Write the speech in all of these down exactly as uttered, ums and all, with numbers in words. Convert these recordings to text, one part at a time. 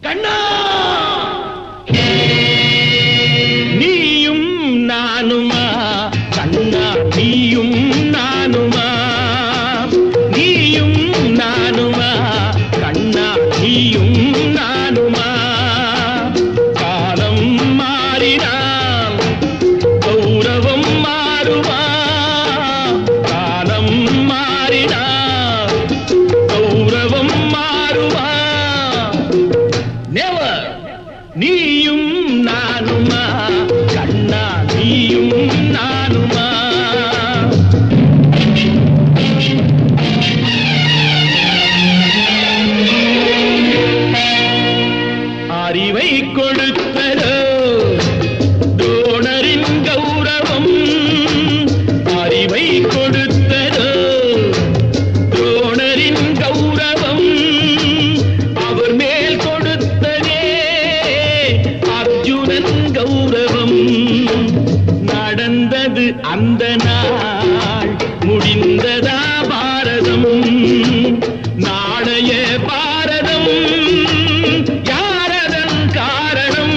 கண்ணா நீயும் நானுமா கண்ணா நீயும் நானுமா நீயும் நானுமா கண்ணா நீயும் நானுமா காலம் மாறினால் கௌரவம் மாறுமா காலம் மாறினால் கௌரவம் மாறுமா நெவர் நீயும் நானுமா கண்ணா நீயும் நானுமா அறிவை கொடுத்ததோ தோணரின் கௌரவம் அறிவை கொடுத்ததோ தோணரின் கௌரவம் அவர் மேல் கொடுத்ததே அர்ஜுனன் கௌரவம் நடந்தது அந்த நாள் முடிந்ததா பாரதம் நாளைய பாரதம் யாரதன் காரணம்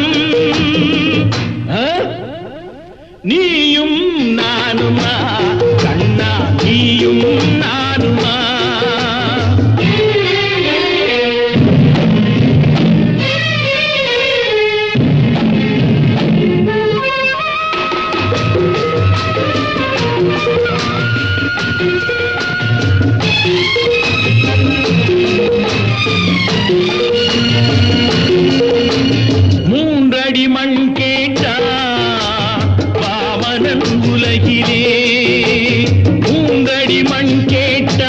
நீயும் நானுமா கண்ணா நீயும் நானுமா மூன்றடி மண் கேட்டா பாவனன் உலகிலே மூன்றடி மண் கேட்டா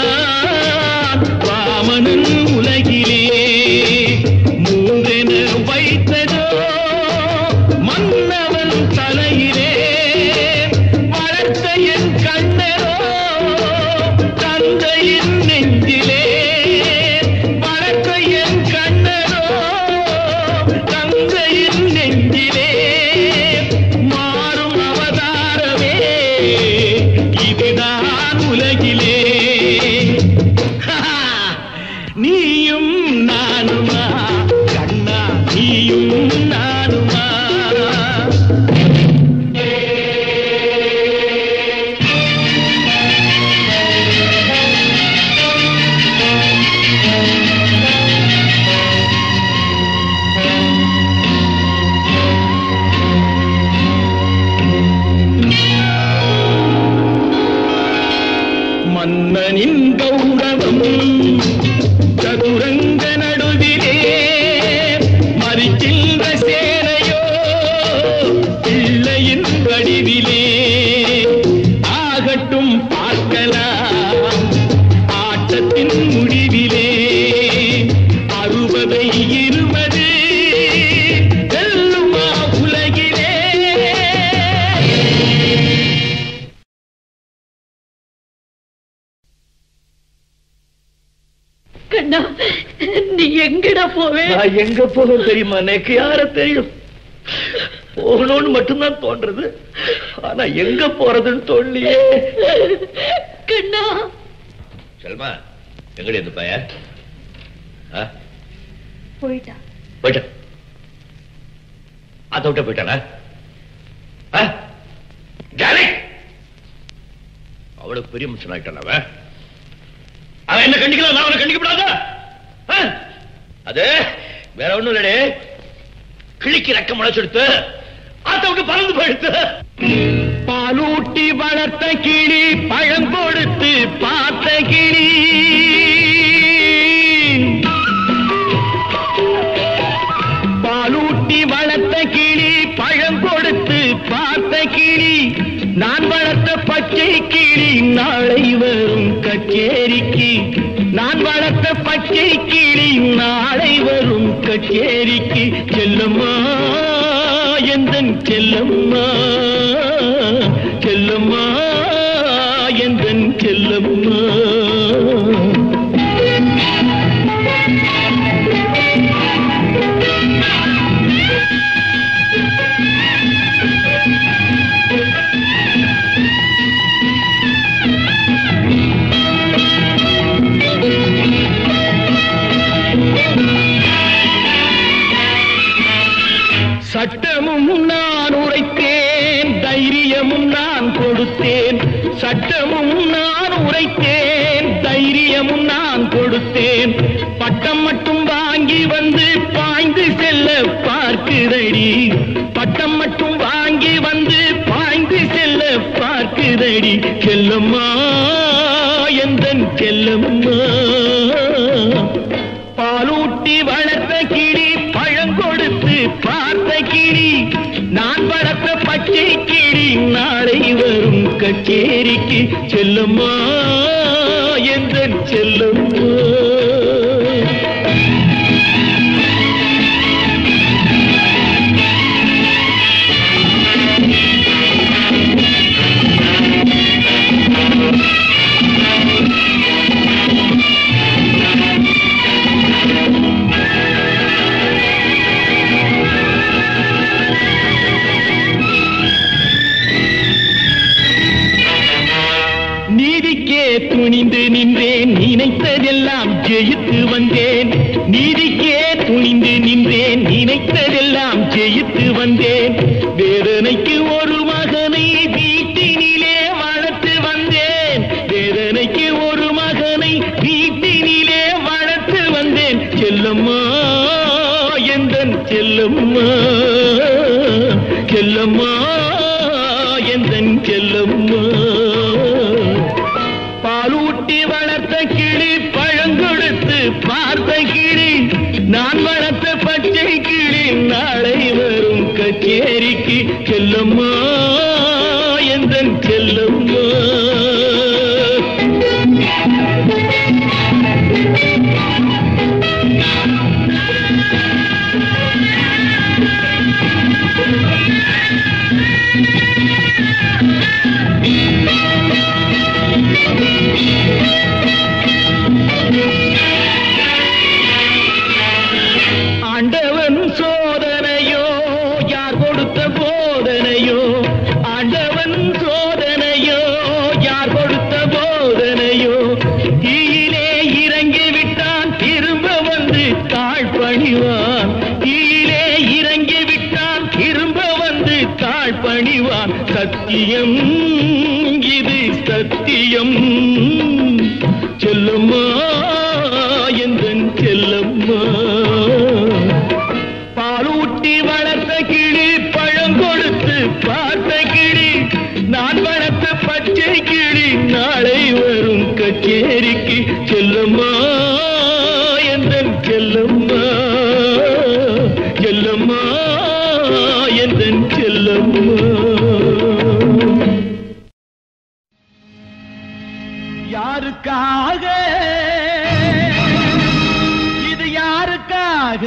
பாவனன் உலகிலே மூன்றென வைத்ததோ மன்னவன் தலையிலே வளர்த்த என் கண்ணரோ தந்தையின் நெஞ்சிலே வளர்த்த என் கண்ணரோ தந்தையின் நெஞ்சிலே மாறும் அவதாரமே இதுதான் உலகிலே நீயும் நானுமா கண்ணா நீயும் நானுமா மன்னனின் கௌரவம் சதுரங்க நடுவிலே மறிக்கின்ற சேனையோ பிள்ளையின் வடிவிலே ஆகட்டும் பார்க்கலாம் ஆட்டத்தின் முடிவிலே அறுபதை இருபது வெல்லுமா உலகிலே கண்ணா நீ எங்கடா போவே? நான் எங்க போக தெரியுமா? எனக்கு யார தெரியும்? போகணும்னு மட்டும்தான் தோன்றது, ஆனா எங்க போறதுன்னு தோணலையே. கண்ணா செல்மா எங்கடி இந்த பைய? போயிட்டா போயிட்டா அத விட்ட போயிட்டானா? அவளுக்கு பெரிய மனுஷன் ஆயிட்டான் அவன். அவன் என்ன கண்டிக்கலாம், நான் அவனை கண்டிக்கப்படாத. அது வேற ஒண்ணும் இல்லடே, கிழிக்கு ரெக்க முளைச்செடுத்து அத விட்டு பறந்து போயிடுத்து. பாலூட்டி வளர்த்த கிளி பழம் கொடுத்து பார்த்த கிளி, பாலூட்டி வளர்த்த கிளி பழம் கொடுத்து பார்த்த கிளி, நான் வளர்த்த பச்சை கிளி நாளை வரும் கச்சேரிக்கு, நான் வளர்த்த பச்சை கிளி நாளை வரும் கச்சேரிக்கு. செல்லம்மா எந்தன் செல்லம்மா, செல்லம்மா எந்தன் செல்லம்மா. கொடுத்தேன் பட்டம் மட்டும் வாங்கி வந்து பாய்ந்து செல்ல பார்க்குதடி பட்டம் மட்டும் வாங்கி வந்து பாய்ந்து செல்ல பார்க்குதடி செல்லம்மா எந்தன் செல்லம்மா பாலூட்டி வளர்த்த கிளி பழங்கொடுத்து பார்த்த கிளி நான் வளர்த்த பச்சை கிளி நாளை வரும் கச்சேரிக்கு செல்லம்மா எந்தன் செல்லம்மா துணிந்து நின்றேன் நினைத்ததெல்லாம் ஜெயித்து வந்தேன் நீதிக்கே துணிந்து நின்றேன் நினைத்ததெல்லாம் ஜெயித்து வந்தேன் வேதனைக்கு ஒரு மகனை வீட்டினிலே வளர்த்து வந்தேன் வேதனைக்கு ஒரு மகனை வீட்டினிலே வளர்த்து வந்தேன் செல்லம்மா எந்தன் செல்லம்மா செல்லம்மா எந்தன் செல்லம்மா பாலூட்டி வளர்த்த கிளி பழங்கொடுத்து பார்த்த கிளி நான் வளர்த்த பச்சை கிளி நாளை வரும் கச்சேரிக்கு செல்லம்மா எந்தன் செல்லம்மா ஆண்டவன் சோதனையோ யார் கொடுத்த போதனையோ ஆண்டவன் சோதனையோ யார் கொடுத்த போதனையோ தீயிலே இறங்கி விட்டான் திரும்ப வந்து தாழ் பணிவான் தீயிலே இறங்கி விட்டான் திரும்ப வந்து தாழ் பணிவான் சத்தியம் இது சத்தியம் செல்லம்மா எந்தன் செல்லம்மா பாலூட்டி வளர்த்த கிளி பழங்கொடுத்து பார்த்த கிளி நான் வளர்த்த பச்சை கிளி நாளை வரும் கச்சேரிக்கு செல்லம்மா எந்தன் செல்லம்மா செல்லம்மா எந்தன் செல்லம்மா யாருக்காக இது யாருக்காக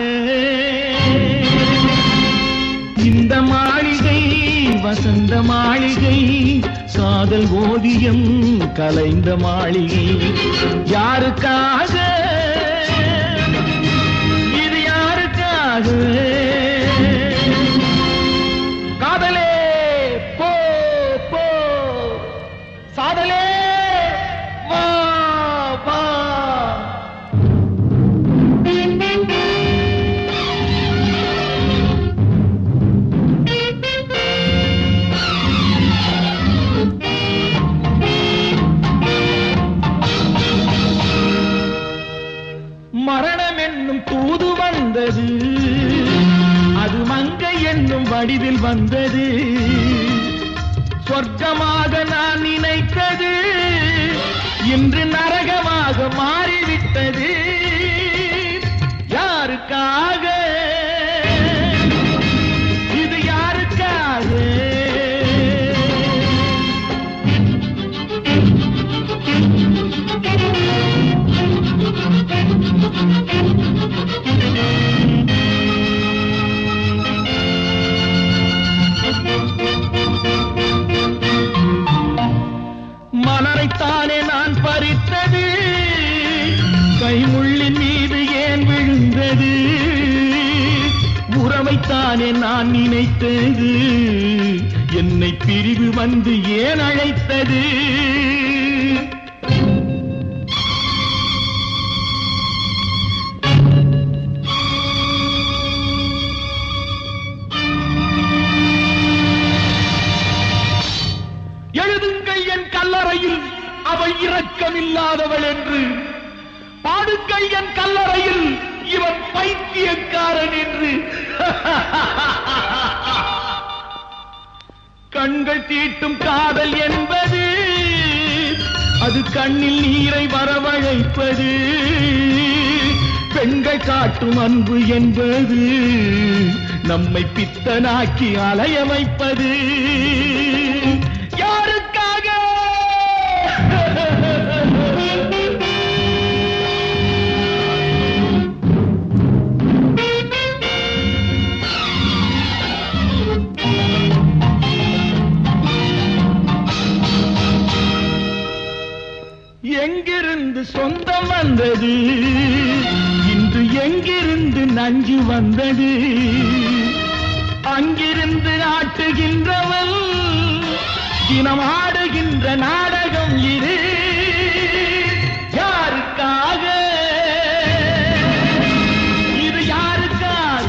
இந்த மாளிகை வசந்த மாளிகை காதல் ஓவியம் கலைந்த மாளிகை யாருக்காக இது யாருக்காக காதலே போ போ சாதலே வா வா மரணம் என்னும் தூது வந்தது அது மங்கை என்னும் வடிவில் வந்தது சொர்க்கமாக நான் நினைத்தது இன்று நரகமாக மாறிவிட்டது யாருக்காக இது யாருக்காக மலரைத்தானே நான் பறித்தது கைமுள்ளின் மீது ஏன் விழுந்தது உறவைத்தானே நான் நினைத்தது என்னை பிரிவு வந்து ஏன் அழைத்தது எழுதுங்கள் என் கல்லறையில் அவள் இரக்கமில்லாதவள் என்று பாடு சொல்லுங்கள் என் கல்லறையில் இவன் பைத்தியக்காரன் என்று. கண்கள் தீட்டும் காதல் என்பது அது கண்ணில் நீரை வரவழைப்பது. பெண்கள் காட்டும் அன்பு என்பது நம்மை பித்தனாக்கி அலைய வைப்பது. யாருக்காக? எங்கிருந்து சொந்தம் வந்தது, இன்று எங்கிருந்து நஞ்சு வந்தது. அங்கிருந்து ஆட்டுகின்றவன் தினம் ஆடுகின்ற நாடகம் இது. யாருக்காக? இது யாருக்காக?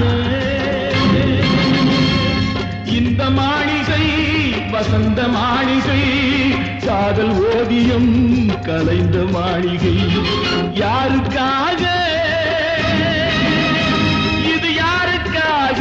இந்த மாளிகை வசந்த மாளிகை, காதல் ஓவியம் கலைந்த மாளிகை. யாருக்காக? இது யாருக்காக?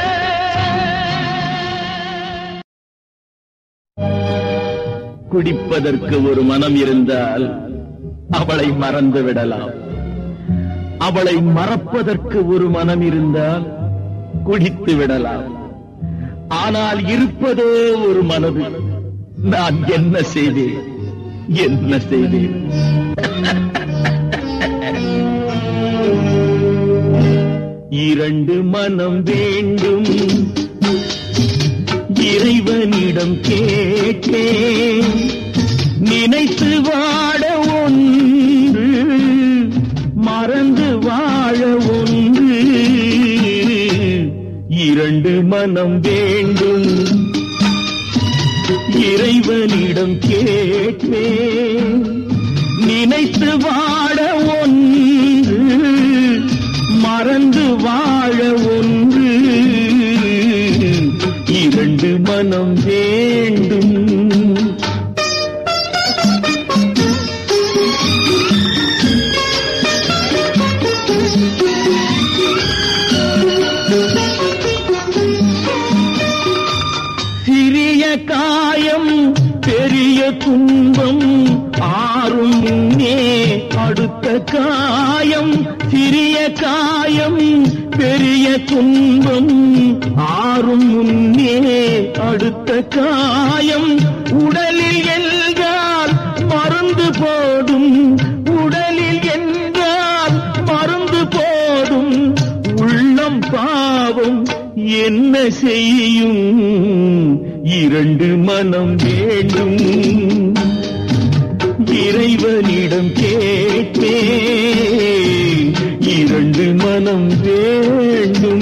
குடிப்பதற்கு ஒரு மனம் இருந்தால் அவளை மறந்து விடலாம். அவளை மறப்பதற்கு ஒரு மனம் இருந்தால் குடித்து விடலாம். ஆனால் இருப்பதோ ஒரு மனது. நான் என்ன செய்தேன், என்ன செய்தேன்? இரண்டு மனம் வேண்டும், இறைவனிடம் கேட்டேன். நினைத்து வாழ ஒன்று, மறந்து வாழ ஒன்று. இரண்டு மனம் வேண்டும், இறைவனிடம் கேட்டேன். நினைத்து வாழ ஒன்று, மறந்து வாழ ஒன்று. இரண்டு மனம் வேண்டும். சிறிய காயம் பெரிய துன்பம், ஆறும் முன்னே அடுத்த காயம். சிறிய காயம் பெரிய துன்பம், ஆறும் முன்னே அடுத்த காயம். உடலில் என்றால் மருந்து போடும், உடலில் என்றால் மருந்து போடும். உள்ளம் பாவம் என்ன செய்யும்? இரண்டு மனம் வேண்டும், இறைவனிடம் கேட்பேன். இரண்டு மனம் வேண்டும்.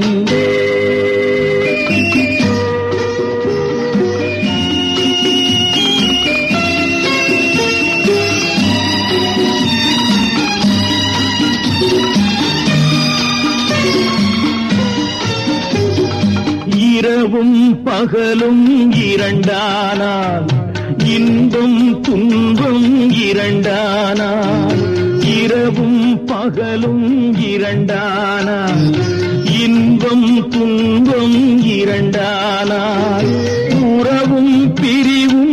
இரவும் பகலும் இரண்டானால், இன்பம் துன்பம் இரண்டானால். இரவும் பகலும் இரண்டானால், இன்பம் துன்பம் இரண்டானால். உறவும் பிரிவும்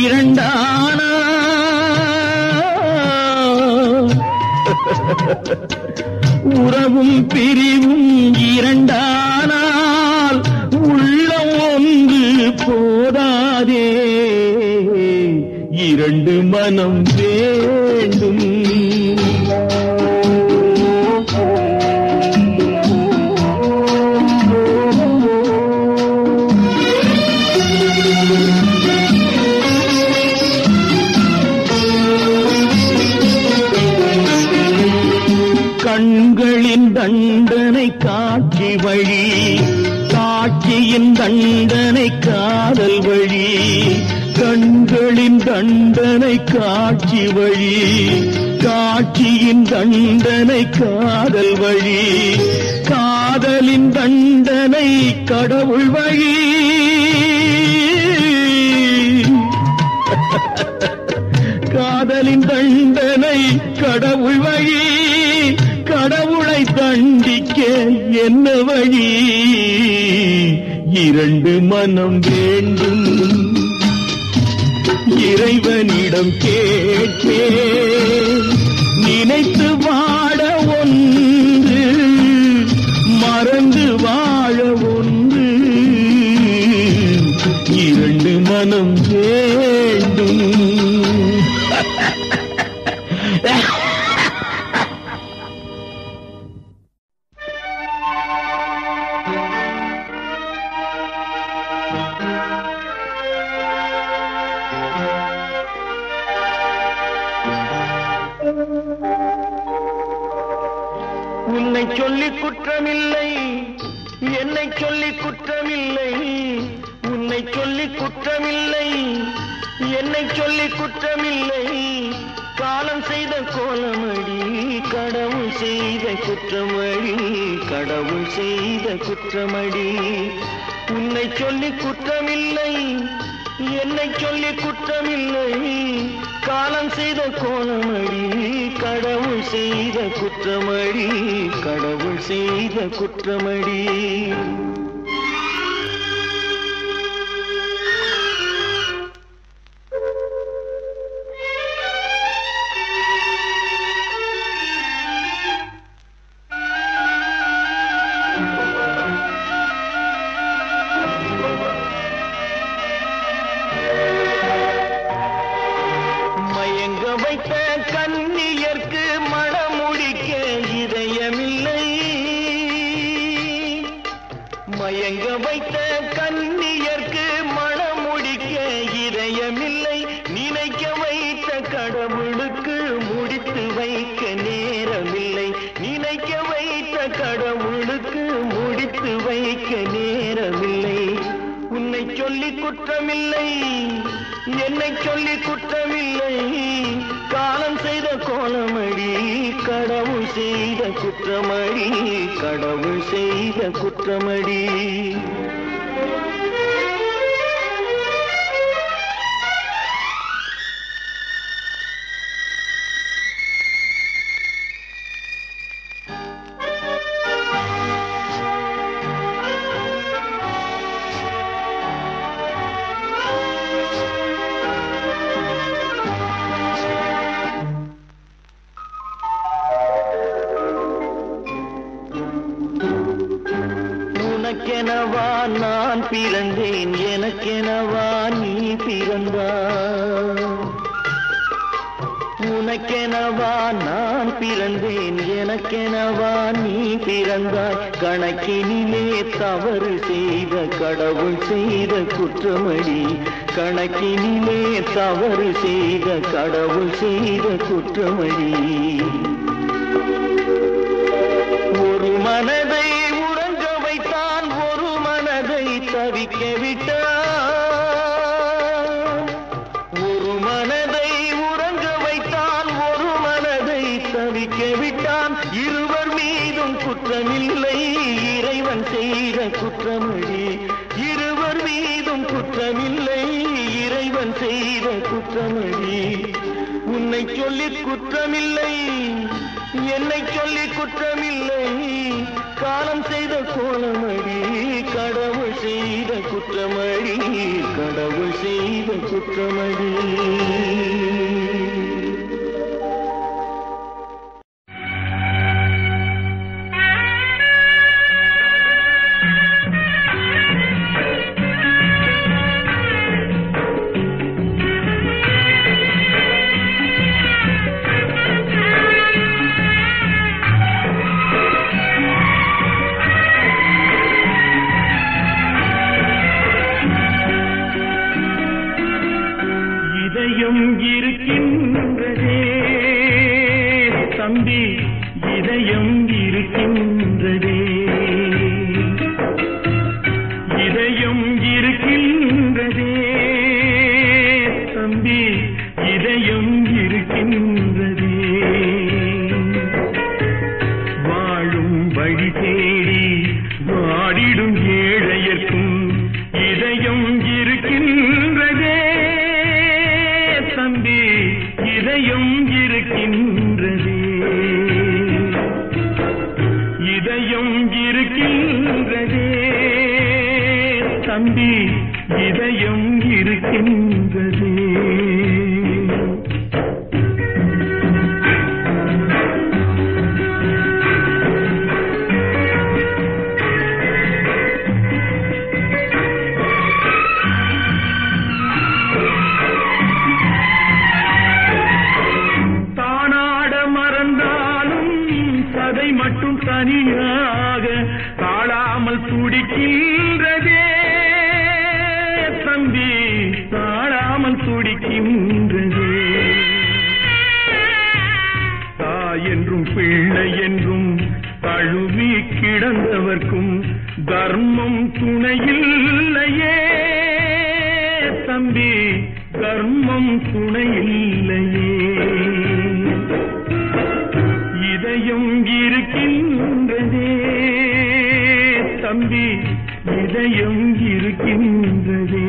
இரண்டானால், உறவும் பிரிவும் இரண்டானால். உள்ளம் ஒன்று போதாதே, இரண்டு மனம் வேண்டும். கண்களின் தண்டனை காட்சி வழி, காட்சியின் தண்டனை காதல் வழி. கண்களின் தண்டனை காட்சி வழி, காட்சியின் தண்டனை காதல் வழி. காதலின் தண்டனை கடவுள் வழி. காதலின் தண்டனை கடவுள் வழி. கடவுளை தண்டிக்க என்ன வழி? இரண்டு மனம் வேண்டும், இறைவனிடம் கேட்பேன். நினைத்து வாழ ஒன்று, மறந்து வாழ ஒன்று, இரண்டு மனம் வேண்டும். உன்னை சொல்லி குற்றமில்லை, என்னை சொல்லி குற்றமில்லை. உன்னை சொல்லி குற்றமில்லை, என்னை சொல்லி குற்றமில்லை. காலம் செய்த கோலமடி, கடவுள் செய்த குற்றமடி, கடவுள் செய்த குற்றமடி. உன்னை சொல்லி குற்றமில்லை, என்னை சொல்லி குற்றமில்லை. காலம் செய்த கோலமடி, கடவுள் செய்த குற்றமடி, கடவுள் செய்த குற்றமடி. வைத்த கன்னியர்க்கு மணமுடிக்க இதயமில்லை, மயங்க வைத்த கன்னியர்க்கு மணமுடிக்க இதயமில்லை. நினைக்க வைத்த கடவுளுக்கு முடித்து வைக்க நேரமில்லை, நினைக்க வைத்த கடவுளுக்கு முடித்து வைக்க நேரமில்லை. உன்னை சொல்லி குற்றமில்லை, என்னை சொல்லி குற்றமில்லை. காலம் செய்த கோலமடி, கடவுள் செய்த குற்றமடி, கடவுள் செய்த குற்றமடி. உனக்கெனவா நான் பிறந்தேன், எனக்கெனவா நீ பிறந்தாய். உனக்கெனவா நான் பிறந்தேன், எனக்கெனவா நீ பிறந்தாய். கணக்கினிலே தவறு செய்த கடவுள் செய்த குற்றமடி, கணக்கினிலே தவறு செய்த கடவுள் செய்த குற்றமடி. ஒரு மனதை உறங்க வைத்தான், ஒரு மனதை தவிக்க விட்டான். ஒரு மனதை உறங்க வைத்தான், ஒரு மனதை தவிக்க விட்டான். இருவர் மீதும் குற்றமில்லை, இறைவன் செய்த குற்றமடி. இருவர் மீதும் குற்றமில்லை, இறைவன் செய்த குற்றமடி. உன்னை சொல்லி குற்றமில்லை, என்னை சொல்லி குற்றமில்லை. காலம் செய்த கோலமடி, கடவுள் செய்த குற்றமடி, கடவுள் செய்த குற்றமடி. இதயம் இருக்கின்றதே தம்பி, இதயம் இருக்கின்றதே. இதயம் இருக்கின்றதே தம்பி, இதயம் இருக்கின்றதே. வாழும் வழி தேடி வாடிடும் ஏழையர்க்கும் இதயம் இருக்கின்றதே தம்பி, இதயம் இருக்கின்றதே. தம்பி இதயம் இருக்கின்றதே. மட்டும் தனியாக தாழாமல் துடிக்கின்றதே தம்பி, தாழாமல் துடிக்கின்றதே. தாய் என்றும் பிள்ளை என்றும் தழுவி கிடந்தவர்க்கும் தர்மம் துணையில்லையே தம்பி, தர்மம் துணையில்லையே. இதயம் இருக்கின்றதே தம்பி, இதயம் இருக்கின்றதே.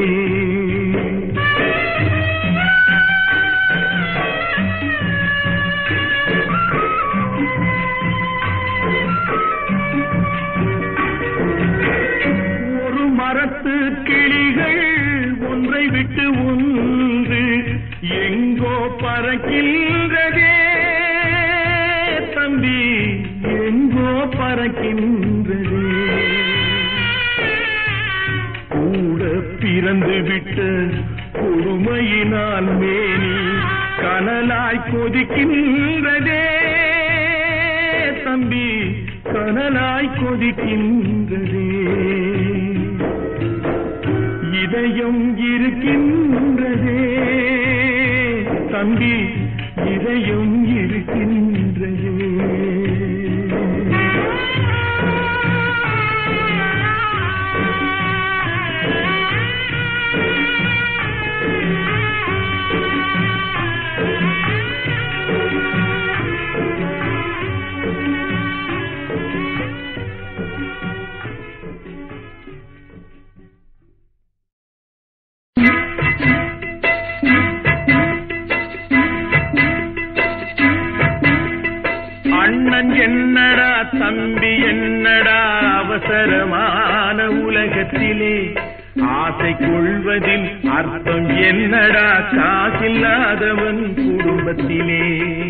ஒரு மரத்து கிளிகள் ஒன்றை விட்டு ஒன்று எங்கோ பறக்கின்றதே தம்பி, எங்கோ பறக்கின்றதே. கூட பிறந்து விட்ட கொடுமையினால் மேனி கனலாய் கொதிக்கின்றதே தம்பி, கனலாய் கொதிக்கின்றதே. இதயம் இருக்கின்றதே தம்பி, இதயம் இருக்கின்றதே. அண்ணன் என்னடா தம்பி என்னடா அவசரமான உலகத்திலே ஆசை கொள்வதில் அர்த்தம் என்னடா காசில்லாதவன் குடும்பத்திலே.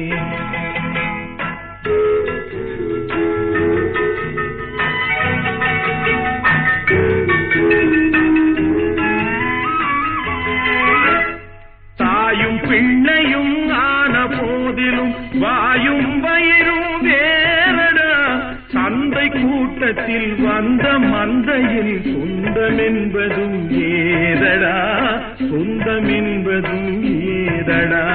தாயும் பிள்ளையும் ஆன போதிலும் வாயும் வயிறும் வேறடா, சந்தை கூட்டத்தில் வந்த மந்தையில் சொந்தம் என்பதும் ஏதடா, சொந்தம் என்பதும் ஏதடா.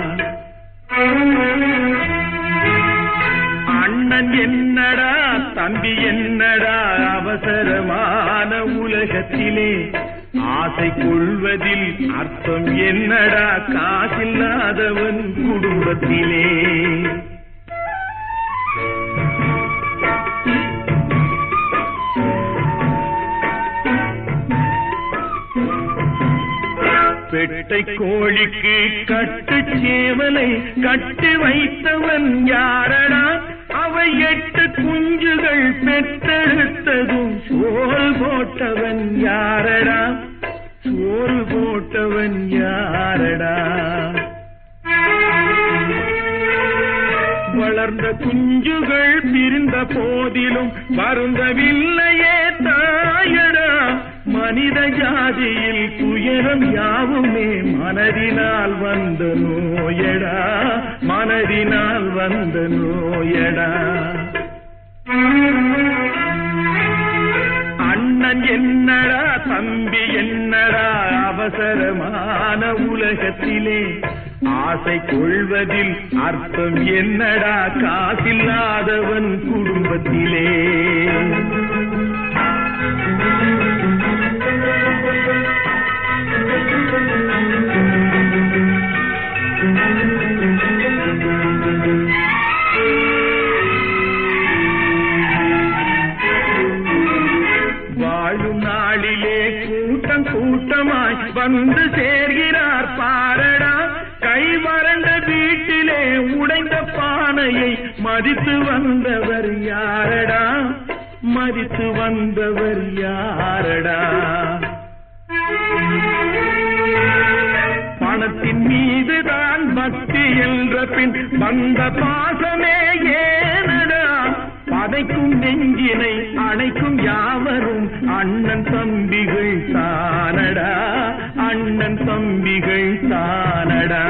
அண்ணன் என்னடா தம்பி என்னடா அவசரமான உலகத்திலே ஆசை கொள்வதில் அர்த்தம் என்னடா காசில்லாதவன் குடும்பத்திலே. பெட்டை கோழிக்கு கட்டு சேவலை கட்டி வைத்தவன் யாரடா, அவை எட்டு குஞ்சுகள் பெற்றெடுத்ததும் சோல் போட்டவன் யாரடா, சோறு போட்டவன் யாரடா. வளர்ந்த குஞ்சுகள் பிரிந்த போதிலும் வருந்தவில்லையே தாயடா, மனித ஜாதியில் துயரம் யாவுமே மனதினால் வந்த நோயடா, மனதினால் வந்த நோயடா. அண்ணன் என்னடா தம்பி என்னடா அவசரமான உலகத்திலே ஆசை கொள்வதில் அர்த்தம் என்னடா காசில்லாதவன் குடும்பத்திலே. வாழும் நாளிலே கூட்டம் கூட்டமாய் வந்து சேர்கிறார் பாரடா, கை வறண்ட வீட்டிலே உடைந்த பானையை மதித்து வந்தவர் யாரடா, மதித்து வந்தவர் யாரடா? பணத்தின் மீதுதான் பக்தி என்ற பின் வந்த பாசமே ஏனடா? பதைக்கும் நெஞ்சினை அணைக்கும் யாவரும் அண்ணன் தம்பிகள் தானடா, அண்ணன் தம்பிகள் தானடா.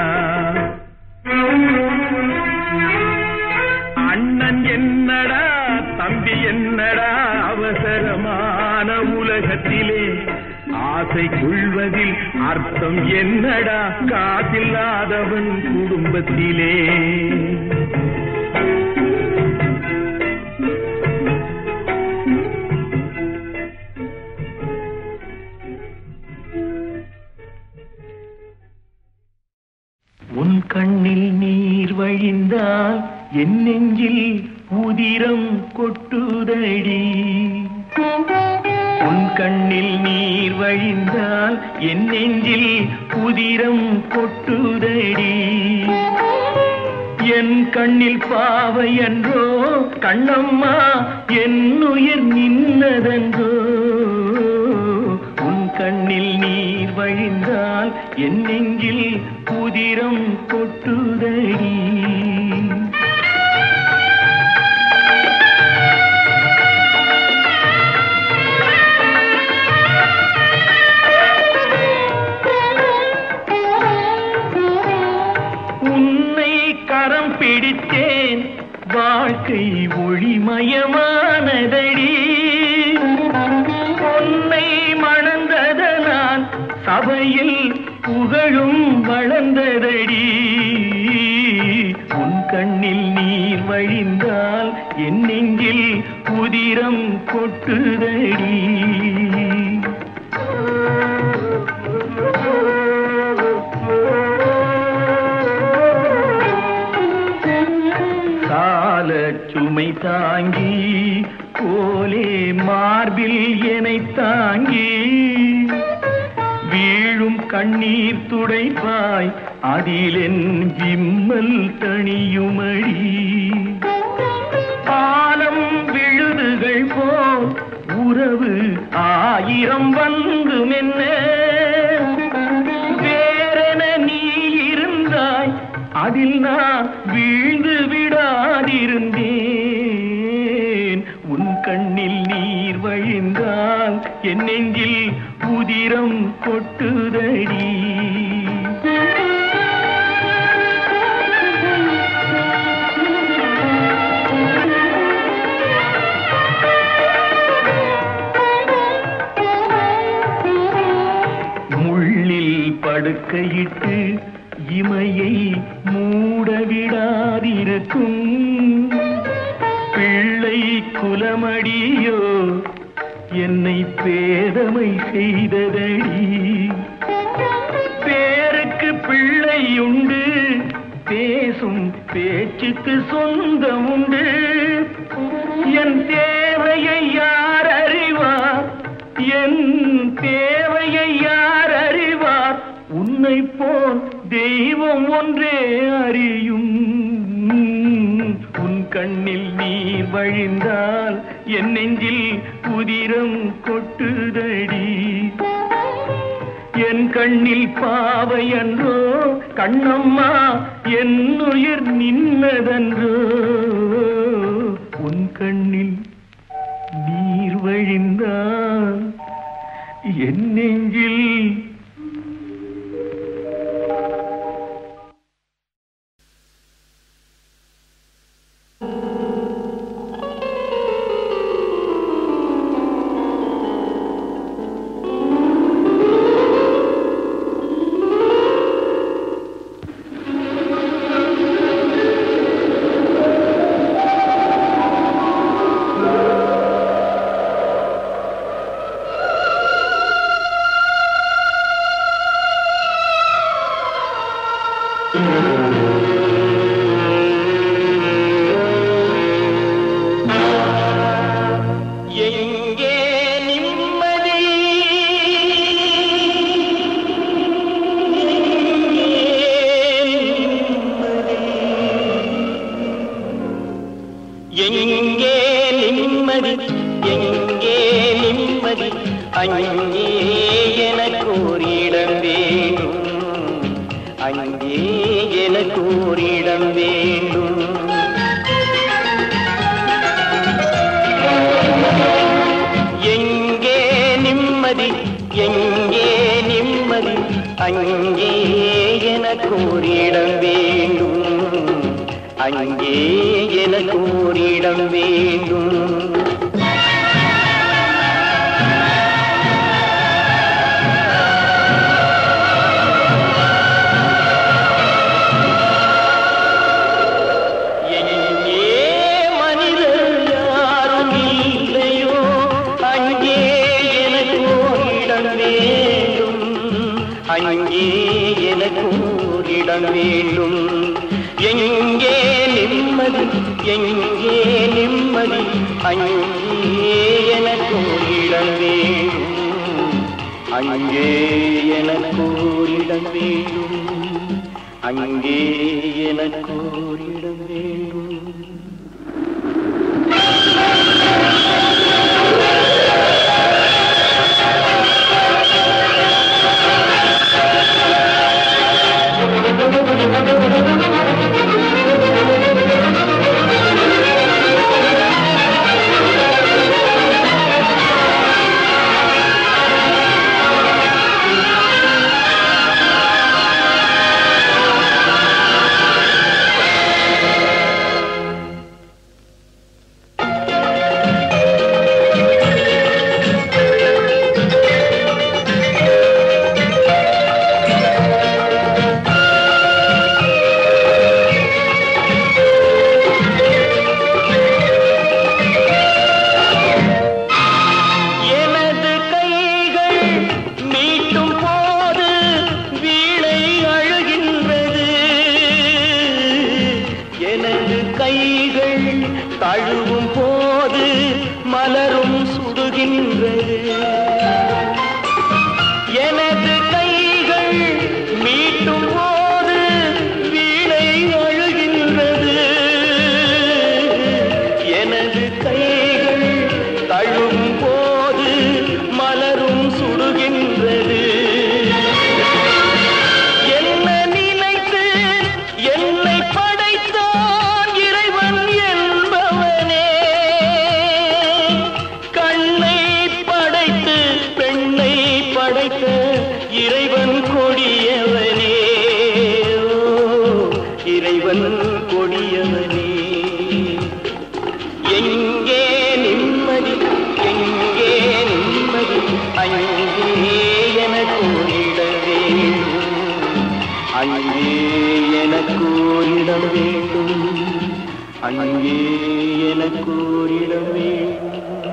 அண்ணன் என்னடா தம்பி என்னடா அவசரமான உலகத்திலே ஆசை கொள்வதில் அர்த்தம் என்னடா காசில்லாதவன் குடும்பத்திலே. உன் கண்ணில் நீர் வழிந்தால் என் நெஞ்சில் உதிரம் கொட்டுதடி. உன் கண்ணில் நீர் வழிந்தால் என் நெஞ்சில் உதிரம் கொட்டுதடி. என் கண்ணில் பாவை என்றோ கண்ணம்மா என் உயிர் நின்னதென்றோ. உன் கண்ணில் நீர் வழிந்தால் என் நெஞ்சில் உதிரம் கொட்டுதடி. உன்னை கரம் பிடித்தேன் வாழ்க்கை ஒளிமயமானதடி. உன்னை மணந்ததனால் சபையில் புகழும் வளர்ந்ததடி. உன் கண்ணில் நீர் வழிந்தால் என் நெஞ்சில் உதிரம் கொட்டுதடி. சால சுமை தாங்கி கோலே மார்பில் என்னை தாங்கி வீழும் கண்ணீர் துடைப்பாய் அதிலென் விம்மல் தணியுமடி. பாலம் விழுதுகள் போல் உறவு ஆயிரம் வந்தும் என்ன வேறென நீ இருந்தாய் அதில் நான் வீழ்ந்து விடாதிருந்தேன். உன் கண்ணில் நீர் வழிந்தால் என் நெஞ்சில் உதிரம் கொட்டுதடி. முள்ளில் படுக்கையிட்டு இமையை மூடவிடாதிருக்கும் பிள்ளை குலமடியோ என்னை பேதமை செய்ததடி. பேருக்கு பிள்ளை உண்டு பேசும் பேச்சுக்கு சொந்தம் உண்டு. என் தேவையை யார் அறிவார், என் தேவையை யார் அறிவார், உன்னை போல் தெய்வம் ஒன்றே அறியும். உன் கண்ணில் நீர் வழிந்தால் என் நெஞ்சில் உதிரம் கொட்டுதடி. என் கண்ணில் பாவை என்றோ கண்ணம்மா என் உயிர் நின்னதென்றோ. உன் கண்ணில் நீர் வழிந்தால் என் நெஞ்சில் எங்கே நிம்மதி நிம்மதி எங்கே நிம்மதி அங்கே எனக்கு ஒரு இடம் வேண்டும் அங்கே எனக்கு ஒரு இடம் வேண்டும் எங்கே நிம்மதி எங்கே நிம்மதி அங்கே எனக்கு ஒரு இடம் வேண்டும் அங்கே எனக்கு ஒரு இடம் வேண்டும் அங்கே எனக்கு ஓரிடம் வேண்டும் எங்கே நிம்மதி எங்கே நிம்மதி அங்கே எனக்கு ஓரிடம் வேண்டும் அங்கே எனக்கு ஓரிடம் வேண்டும் அங்கே எனக்கு ஓரிடம் வேண்டும் தழுவும் போது மலரும் சுடுகின்றது எனது கைகள் மீட்டும் போது வீணை அழுகின்றது எனது கைகள் தழுவும் போது மலரும் சுடுகின்றது என்ன நினைத்து என்னை படைத்தான் இறைவன் என்பவனே கண்ணை படைத்து பெண்ணை படைத்த இறைவன் கொடியவனே இறைவன் கொடியவனே எங்கே நிம்மதி எங்கே நிம்மதி அங்கே எனக்கு ஓரிடம் வேண்டும் அங்கே எனக்கு ஓரிடம் வேண்டும் அங்கே எனக்கு ஓரிடம் வேண்டும்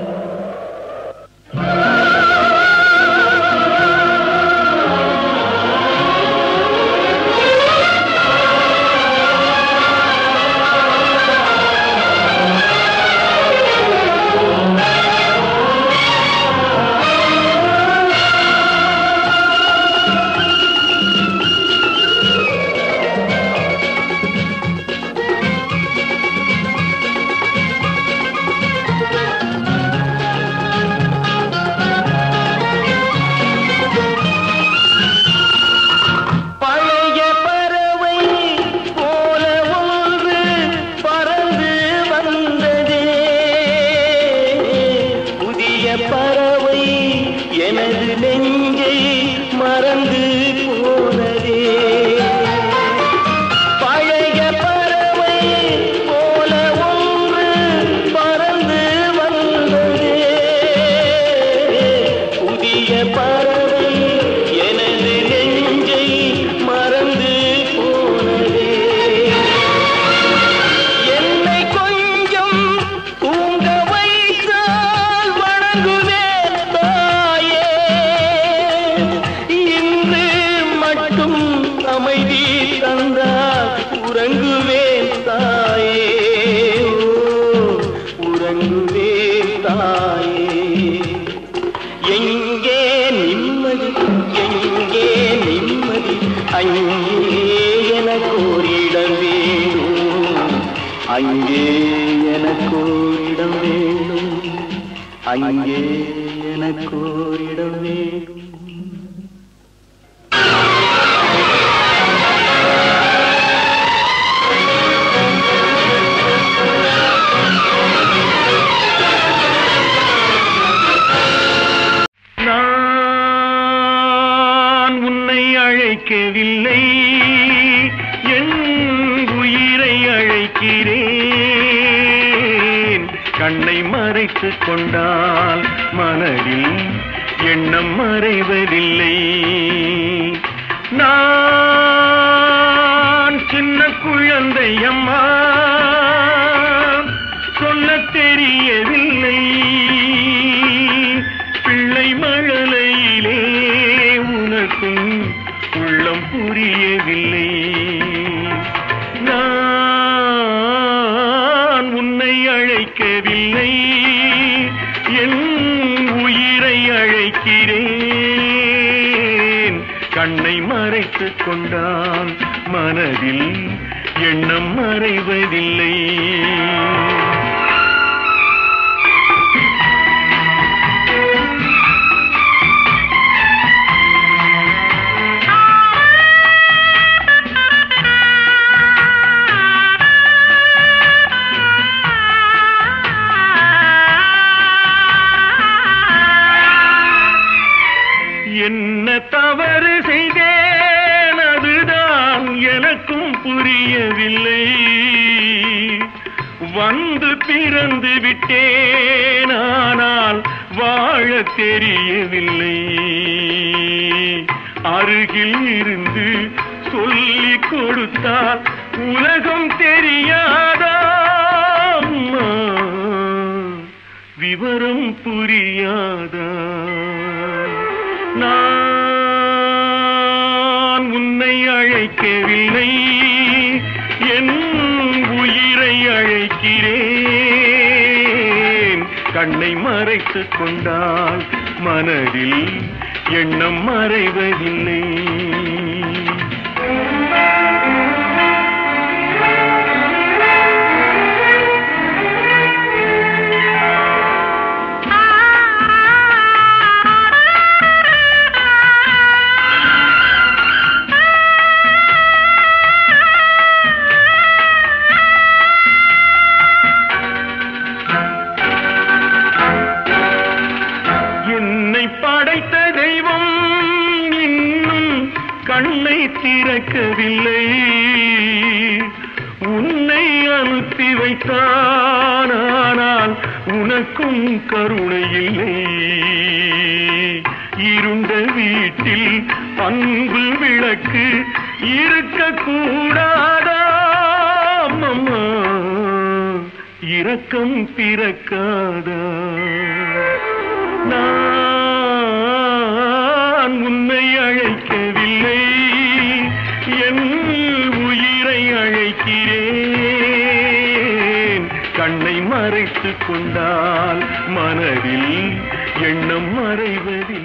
பறவை எனது நெஞ்சை மறந்து போனதே பழைய பறவை போல ஒன்று பறந்து வந்ததே புதிய பறவை எனது நெஞ்சை மறந்து போனதே என்னை கொஞ்சம் தூங்க வைத்தால் வணங்குவேன் தாயே இன்று மட்டும் அமைதி தந்தால் உறங்குவேன் தாயே உறங்குவேன் தாயே எங்கே நிம்மதி எங்கே நிம்மதி அங்கே எனக்கு ஓரிடம் வேண்டும் அங்கே எனக்கு ஓரிடம் வேண்டும் அங்கே எனக்கு ஓரிடம் வேணும். நான் உன்னை அழைக்கவில்லை, என் உயிரை அழைக்கிறேன். கண்ணை மறைத்துக் கொண்டால் மனதில் எண்ணம் மறைவதில்லை. நான் சின்ன குழந்தை அம்மா, சொல்ல தெரியவில்லை. பிள்ளை மழலையிலே உனக்கும் உள்ளம் புரியவில்லை. நான் உன்னை அழைக்கவில்லை, என் உயிரை அழைக்கிறேன். கண்ணை மறைத்துக் கொண்டால் மனதில் எண்ணம் மறைவதில்லை. என்ன தவறு செய்தேன், அதுதான் எனக்கும் புரியவில்லை. வந்து பிறந்து விட்டேன், ஆனால் வாழ தெரியவில்லை. அருகில் இருந்து சொல்லிக் கொடுத்தால் உலகம் தெரியாதா? விவரம் புரியாதா? நான் உன்னை அழைக்கவில்லை, என் உயிரை அழைக்கிறேன். கண்ணை மறைத்துக் கொண்டால் மனதில் எண்ணம் மறைவதில்லை. படைத்த தெய்வம் இன்னும் கண்ணை திறக்கவில்லை. உன்னை அனுப்பி வைத்தான், ஆனால் உனக்கும் கருணை இல்லை. இருண்ட வீட்டில் அன்பு விளக்கு இருக்கக்கூடாதா? அம்மா, இரக்கம் பிறக்காதா? நான் உன்னை அழைக்கவில்லை, என் உயிரை அழைக்கிறேன். கண்ணை மறைத்துக் கொண்டால் மனதில் எண்ணம் மறைவதில்லை.